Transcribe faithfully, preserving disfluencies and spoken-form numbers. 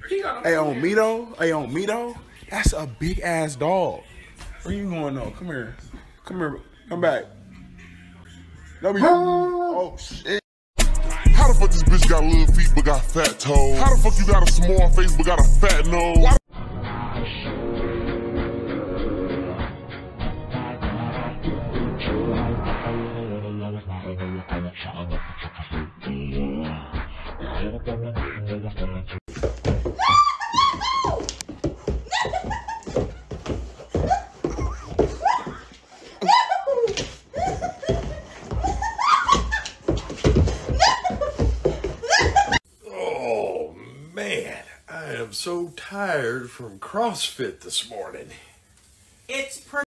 Hey, on me though. Hey, on me though. That's a big ass dog. Where you going though? Come here. Come here. Come back. No, be. Oh shit. How the fuck this bitch got little feet but got fat toes? How the fuck you got a small face but got a fat nose? Why Oh man, I am so tired from CrossFit this morning. It's